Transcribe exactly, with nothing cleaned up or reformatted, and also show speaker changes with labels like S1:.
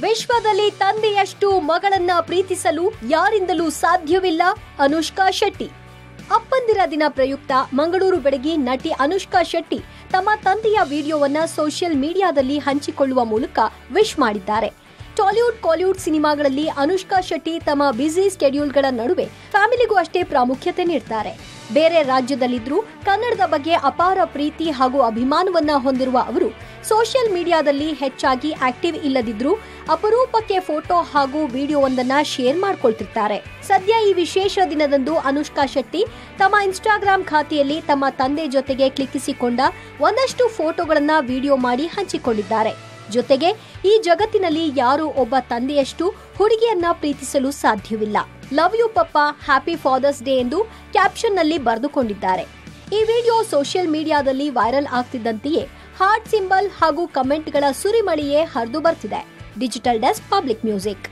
S1: ವಿಶ್ವದಲ್ಲಿ ತಂದೆಯಷ್ಟು ಮಗಳನ್ನ ಪ್ರೀತಿಸಲು ಯಾರಿಂದಲೂ ಸಾಧ್ಯವಿಲ್ಲ. ಅನುಷ್ಕಾ ಶೆಟ್ಟಿ. ಅಪ್ಪಂದಿರ ದಿನ ಪ್ರಯುಕ್ತ ಮಂಗಳೂರು ಬೆಡಗಿ ನಟಿ ಅನುಷ್ಕಾ ಶೆಟ್ಟಿ ತಮ್ಮ ತಂದೆಯ ವಿಡಿಯೋವನ್ನ ಸೋಷಿಯಲ್ ಮೀಡಿಯಾದಲ್ಲಿ ಹಂಚಿಕೊಳ್ಳುವ ಮೂಲಕ ವಿಶ್ ಮಾಡಿದ್ದಾರೆ. ಟಾಲಿವುಡ್ ಕಾಲಿವುಡ್ ಸಿನಿಮಾಗಳಲ್ಲಿ ಅನುಷ್ಕಾ ಶೆಟ್ಟಿ ತಮ್ಮ ಬ್ಯುಸಿ ಸ್ಕೆಡ್ಯೂಲ್ಗಳ ನಡುವೆ ಫ್ಯಾಮಿಲಿಗೂ ಅಷ್ಟೇ ಪ್ರಾಮುಖ್ಯತೆ ನೀಡ್ತಾರೆ. ಬೇರೆ ರಾಜ್ಯದಲ್ಲಿದ್ರೂ ಕನ್ನಡದ ಬಗ್ಗೆ ಅಪಾರ ಪ್ರೀತಿ ಹಾಗೂ ಅಭಿಮಾನವನ್ನ ಹೊಂದಿರುವ ಅವರು ಸೋಷಿಯಲ್ ಮೀಡಿಯಾದಲ್ಲಿ ಹೆಚ್ಚಾಗಿ ಆಕ್ಟಿವ್ ಇಲ್ಲದಿದ್ರೂ ಅಪರೂಪಕ್ಕೆ ಫೋಟೋ ಹಾಗೂ ವಿಡಿಯೋವೊಂದನ್ನ ಶೇರ್ ಮಾಡ್ಕೊಳ್ತಿರ್ತಾರೆ. ಸದ್ಯ ಈ ವಿಶೇಷ ದಿನದಂದು ಅನುಷ್ಕಾ ಶೆಟ್ಟಿ ತಮ್ಮ ಇನ್ಸ್ಟಾಗ್ರಾಂ ಖಾತೆಯಲ್ಲಿ ತಮ್ಮ ತಂದೆ ಜೊತೆಗೆ ಕ್ಲಿಕ್ಕಿಸಿಕೊಂಡ ಒಂದಷ್ಟು ಫೋಟೋಗಳನ್ನ ವಿಡಿಯೋ ಮಾಡಿ ಹಂಚಿಕೊಂಡಿದ್ದಾರೆ. ಜೊತೆಗೆ ಈ ಜಗತ್ತಿನಲ್ಲಿ ಯಾರು ಒಬ್ಬ ತಂದೆಯಷ್ಟು ಹುಡುಗಿಯನ್ನ ಪ್ರೀತಿಸಲು ಸಾಧ್ಯವಿಲ್ಲ. Love you papa, happy father's day ಎಂದು ಕ್ಯಾಪ್ಷನ್ ನಲ್ಲಿ ಬರೆದುಕೊಂಡಿದ್ದಾರೆ. ಈ ವಿಡಿಯೋ ಸೋಷಿಯಲ್ ಮೀಡಿಯಾದಲ್ಲಿ ವೈರಲ್ ಆಗ್ತಿದ್ದಂತೆಯೇ ಹಾರ್ಟ್ ಸಿಂಬಲ್ ಹಾಗೂ ಕಮೆಂಟ್ಗಳ ಸುರಿಮಳೆಯೇ ಹರಿದು ಬರ್ತಿದೆ. Digital desk, public music.